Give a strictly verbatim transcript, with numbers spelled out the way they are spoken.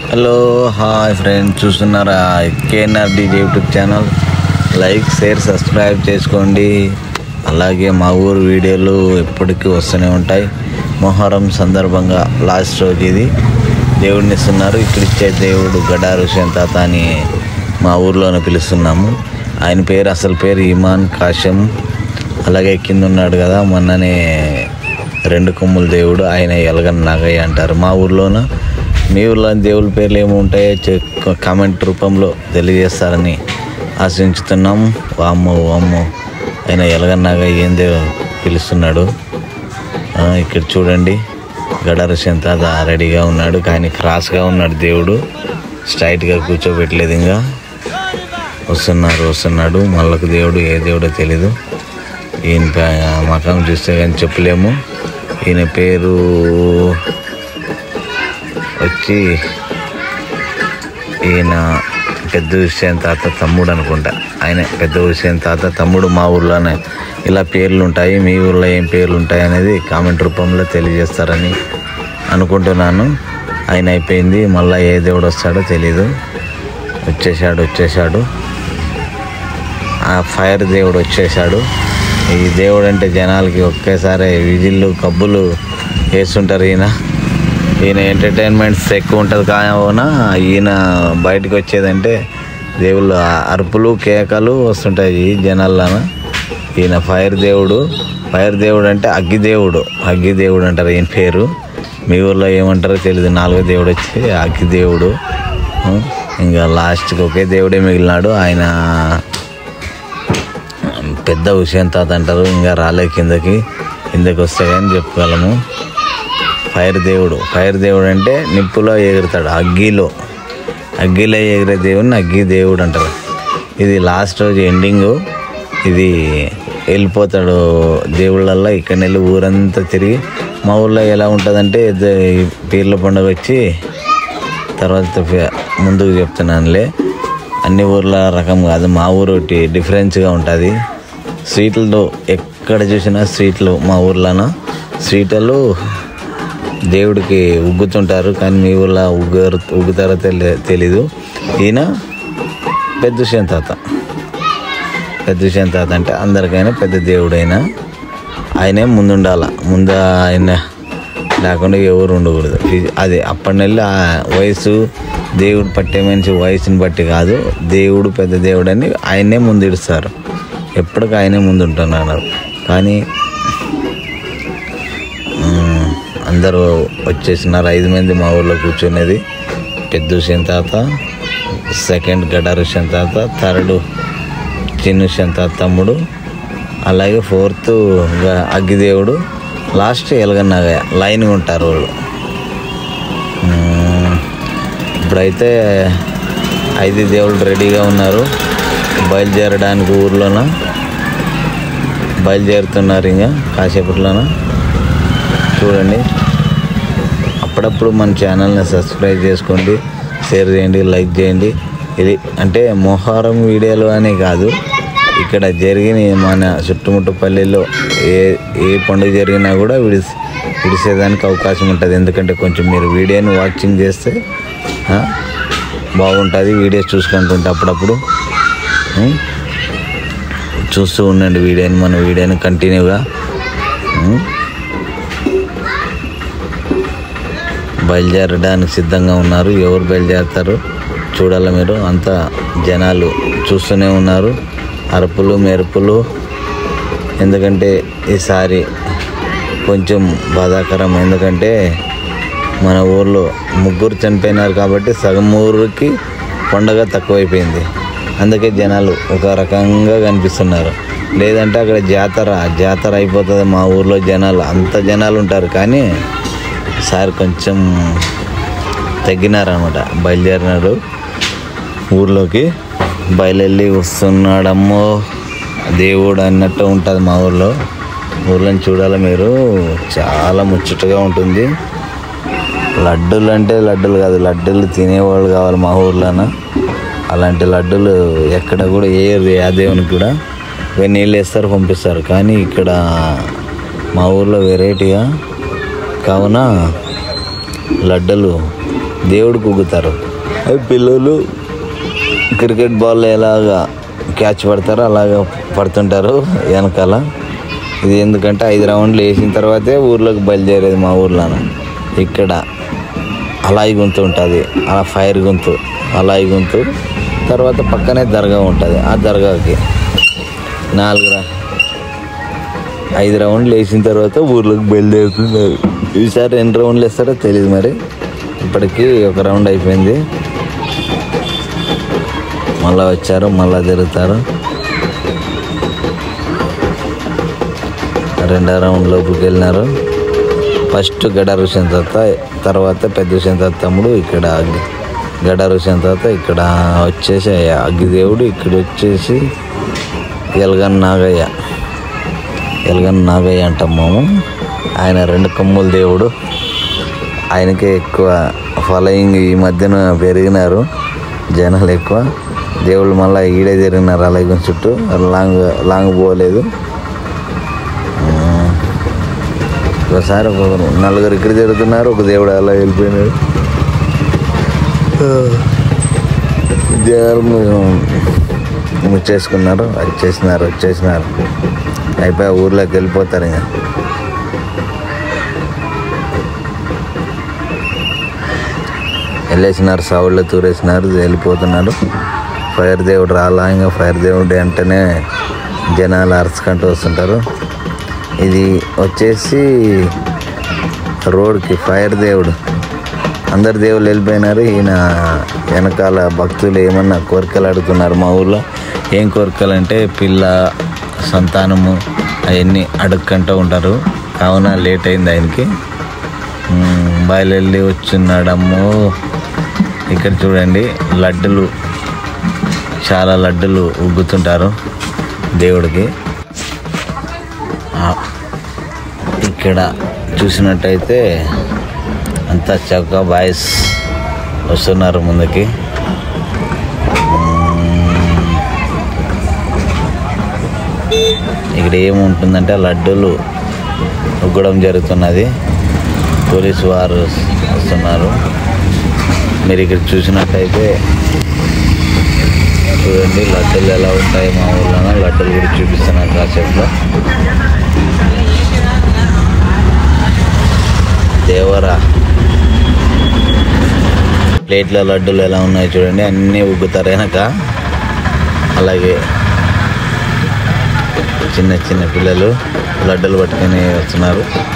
Hello hi friends, చూస్తున్నారా KNR DJ YouTube channel. Like share subscribe చేసుకోండి. అలాగే మా ఊరు వీడియోలు ఎప్పటికీ వస్తూనే ఉంటాయి. మొహరం సందర్భంగా లాస్ట్ రోజు ఇది దేవుడిని ఇస్తున్నారు. ఇక్కడ ఇచ్చే దేవుడు గడారు హుసేన్ తాత అని మా ఊర్లోనే పిలుస్తున్నాము. ఆయన పేరు అసలు పేరు ఇమాన్ కాశం. అలాగే కింద ఉన్నాడు కదా మొన్ననే రెండు కొమ్ముల దేవుడు, ఆయన ఎలగన్ నాగయ్య అంటారు మా ఊర్లోన. మీ ఊర్లో దేవుళ్ళ పేర్లు ఏమి ఉంటాయో కామెంట్ రూపంలో తెలియజేస్తారని ఆశించుతున్నాం. వామ్మో వామ్మో ఆయన ఎలగన్ నాగయ్య ఏం దేవు పిలుస్తున్నాడు. ఇక్కడ చూడండి, గడారు హుసేన్ తాత రెడీగా ఉన్నాడు, కానీ క్రాస్గా ఉన్నాడు దేవుడు, స్ట్రైట్గా కూర్చోబెట్టలేదు. ఇంకా వస్తున్నారు వస్తున్నాడు మళ్ళకు దేవుడు, ఏ దేవుడో తెలీదు. ఈయన మకం చూస్తే కానీ చెప్పలేము. ఈయన పేరు వచ్చి ఈయన పెద్ద హుసేన్ తాత తమ్ముడు అనుకుంటా. ఆయన పెద్ద హుసేన్ తాత తమ్ముడు. మా ఊర్లోనే ఇలా పేర్లు ఉంటాయి. మీ ఊర్లో ఏం పేర్లు ఉంటాయి అనేది కామెంట్ రూపంలో తెలియజేస్తారని అనుకుంటున్నాను. ఆయన అయిపోయింది, మళ్ళీ ఏ దేవుడు వస్తాడో తెలీదు. వచ్చేసాడు వచ్చేసాడు ఆ ఫైర్ దేవుడు వచ్చేసాడు. ఈ దేవుడు అంటే జనాలకి ఒకేసారి విజిల్లు కబ్బులు వేస్తుంటారు. ఈయన ఈయన ఎంటర్టైన్మెంట్స్ ఎక్కువ ఉంటుంది. కావున ఈయన బయటకు వచ్చేదంటే దేవుళ్ళు అరుపులు కేకలు వస్తుంటాయి జనాల్లోన. ఈయన ఫైర్ దేవుడు. ఫైర్ దేవుడు అంటే అగ్గి దేవుడు, అగ్గి దేవుడు అంటారు ఈయన పేరు. మీ ఊర్లో ఏమంటారో తెలియదు. నాలుగో దేవుడు వచ్చి అగ్గి దేవుడు. ఇంకా లాస్ట్కి ఒకే దేవుడే మిగిలినాడు, ఆయన పెద్ద హుసేన్ తాత అంటారు. ఇంకా రాలే కిందకి, కిందకి వస్తే కానీ చెప్పగలము. ఫైర్ దేవుడు. ఫైర్ దేవుడు అంటే నిప్పులో ఎగురుతాడు, అగ్గిలో అగ్గిలో ఎగిరే దేవుడిని అగ్గి దేవుడు అంటారు. ఇది లాస్ట్ రోజు ఎండింగు. ఇది వెళ్ళిపోతాడు దేవుళ్ళల్లో. ఇక్కడ వెళ్ళి ఊరంతా తిరిగి, మా ఊళ్ళో ఎలా ఉంటుందంటే పీర్ల పండుగ వచ్చి తర్వాత ముందుకు చెప్తున్నానులే, అన్ని ఊర్ల రకం కాదు, మా ఊరు ఒకటి డిఫరెన్స్గా ఉంటుంది. స్వీట్లు ఎక్కడ చూసినా స్వీట్లు. మా ఊర్లోన స్వీట్లు దేవుడికి ఉగ్గుతుంటారు, కానీ మీ ఊళ్ళో ఉగ్గురు ఉగ్గుతారో తెలి తెలీదు. ఈయన పెద్ద హుసేన్ తాత. పెద్ద హుసేన్ తాత అంటే అందరికైనా పెద్ద దేవుడైనా ఆయనే ముందుండాల. ముందు ఆయన లేకుండా ఎవరు ఉండకూడదు. అది అప్పటి నెల వయసు దేవుడు పట్టే మనిషి వయసుని బట్టి కాదు, దేవుడు పెద్ద దేవుడు అని ఆయనే ముందు ఇడుస్తారు. ఎప్పటికీ ఆయనే ముందు ఉంటున్నారు. కానీ అందరూ వచ్చేసినారు. ఐదు మంది మా ఊళ్ళో కూర్చునేది. పెద్ద హుసేన్ తాత, సెకండ్ గడారు హుసేన్ తాత, థర్డ్ చిన్న హుసేన్ తాత తమ్ముడు, అలాగే ఫోర్త్ అగ్గిదేవుడు, లాస్ట్ ఎలగన్ నాగయ్య. లైన్గా ఉంటారు వాళ్ళు. ఇప్పుడైతే ఐదు దేవుళ్ళు రెడీగా ఉన్నారు బయలుదేరడానికి. ఊర్లోన బయలుదేరుతున్నారు ఇంకా కాసేపట్లోన. చూడండి, అప్పుడప్పుడు మన ఛానల్ని సబ్స్క్రైబ్ చేసుకోండి, షేర్ చేయండి, లైక్ చేయండి. ఇది అంటే మొహరం వీడియోలు అనే కాదు, ఇక్కడ జరిగిన మన చుట్టుముట్టు పల్లెల్లో ఏ ఏ పండుగ జరిగినా కూడా విడి విడిసేదానికి అవకాశం ఉంటుంది. ఎందుకంటే కొంచెం మీరు వీడియోని వాచింగ్ చేస్తే బాగుంటుంది. వీడియోస్ చూసుకుంటుంటే అప్పుడప్పుడు చూస్తూ ఉండండి వీడియోని, మన వీడియోని కంటిన్యూగా. బయలుదేరడానికి సిద్ధంగా ఉన్నారు. ఎవరు బయలుదేరుతారు చూడాలి మీరు. అంతా జనాలు చూస్తూనే ఉన్నారు, అరుపులు మెరుపులు. ఎందుకంటే ఈసారి కొంచెం బాధాకరం. ఎందుకంటే మన ఊర్లో ముగ్గురు చనిపోయినారు కాబట్టి సగం ఊరికి పండగ తక్కువైపోయింది. అందుకే జనాలు ఒక రకంగా కనిపిస్తున్నారు. లేదంటే అక్కడ జాతర జాతర అయిపోతుంది మా ఊర్లో. జనాలు అంత జనాలు ఉంటారు, కానీ ఈసారి కొంచెం తగ్గినారనమాట. బయలుదేరినాడు ఊర్లోకి, బయలుదేరి వస్తున్నాడమ్మో దేవుడు అన్నట్టు ఉంటుంది మా ఊర్లో. ఊర్లోని చూడాలి మీరు, చాలా ముచ్చటగా ఉంటుంది. లడ్డూలు అంటే లడ్డూలు కాదు, లడ్డూలు తినేవాళ్ళు కావాలి మా ఊర్లోన. అలాంటి లడ్డూలు ఎక్కడ కూడా వేయరు, ఆ దేవునికి కూడా. నీళ్ళు వేస్తారు పంపిస్తారు. కానీ ఇక్కడ మా ఊర్లో వెరైటీగా కావున లడ్డూలు దేవుడికి ఉగ్గుతారు. అవి పిల్లలు క్రికెట్ బాల్ ఎలాగా క్యాచ్ పడతారో అలాగా పడుతుంటారు వెనకాల. ఇది ఎందుకంటే ఐదు రౌండ్లు వేసిన తర్వాతే ఊర్లోకి బయలుదేరేది మా ఊర్లోన. ఇక్కడ అలాయి గుంతు ఉంటుంది, అలా ఫైర్ గుంతు, అలాయి గుంతు తర్వాత పక్కనే దర్గా ఉంటుంది. ఆ దర్గాకి నాలుగు రా ఐదు రౌండ్లు వేసిన తర్వాత ఊర్లోకి బయలుదేరుతున్నారు. ఈసారి ఎన్ని రౌండ్లు వేస్తారో తెలియదు, మరి ఇప్పటికీ ఒక రౌండ్ అయిపోయింది. మళ్ళీ వచ్చారు, మళ్ళీ తిరుగుతారు. రెండో రౌండ్ లోపలికి వెళ్ళినారు. ఫస్ట్ గడారు హుసేన్ తాత, తర్వాత పెద్ద హుసేన్ తాత తమ్ముడు, ఇక్కడ గడారు హుసేన్ తాత, ఇక్కడ వచ్చేసి అగ్గిదేవుడు, ఇక్కడ వచ్చేసి ఎల్గన్ నాగయ్య. ఎల్గన్ నాగయ్య అంటాం మేము. ఆయన రెండు కొమ్ముల దేవుడు. ఆయనకే ఎక్కువ ఫాలోయింగ్ ఈ మధ్యన పెరిగినారు జనాలు ఎక్కువ. దేవుళ్ళు మళ్ళీ ఈడే తిరిగినారు అలాగే చుట్టూ, లాంగ్ లాంగ్ పోలేదు. ఒకసారి ఒక నలుగురు ఇక్కడ తిరుగుతున్నారు, ఒక దేవుడు అలా వెళ్ళిపోయినాడు. దేవుడు ముచ్చేసుకున్నారు, వచ్చేసినారు వచ్చేసినారు అయిపోయి ఊర్లోకి వెళ్ళిపోతారు. ఇంకా వెళ్ళేసినారు, సౌళ్ళు తూరేసినారు, వెళ్ళిపోతున్నారు. ఫైర్ దేవుడు రాలా, ఇంకా ఫైర్ దేవుడు వెంటనే జనాలు అరుచుకుంటూ వస్తుంటారు. ఇది వచ్చేసి రోడ్కి ఫైర్ దేవుడు. అందరు దేవుళ్ళు వెళ్ళిపోయినారు. ఈయన వెనకాల భక్తులు ఏమన్నా కోరికలు అడుగుతున్నారు. మా ఊళ్ళో ఏం కోరికలు అంటే పిల్ల, సంతానము అవన్నీ అడుక్కుంటూ ఉంటారు. కావున లేట్ అయింది ఆయనకి. బయలుదేరి వచ్చున్నాడమ్ము. ఇక్కడ చూడండి లడ్డులు, చాలా లడ్డులు ఉగ్గుతుంటారు దేవుడికి. ఇక్కడ చూసినట్టయితే అంతా చౌక బాయ్స్ వస్తున్నారు ముందుకి. ఇక్కడ ఏముంటుందంటే లడ్డూలు ఉగ్గడం జరుగుతున్నది. పోలీసు వారు వస్తున్నారు. మీరు ఇక్కడ చూసినట్టయితే చూడండి లడ్డూలు ఎలా ఉంటాయి మా ఊళ్ళో. లడ్డూలు కూడా చూపిస్తున్నాను కాసేపులో. దేవరా ప్లేట్ల లడ్డూలు ఎలా ఉన్నాయి చూడండి, అన్నీ ఉగ్గుతారు వెనక. అలాగే చిన్న చిన్న పిల్లలు లడ్డూలు పట్టుకొని వస్తున్నారు.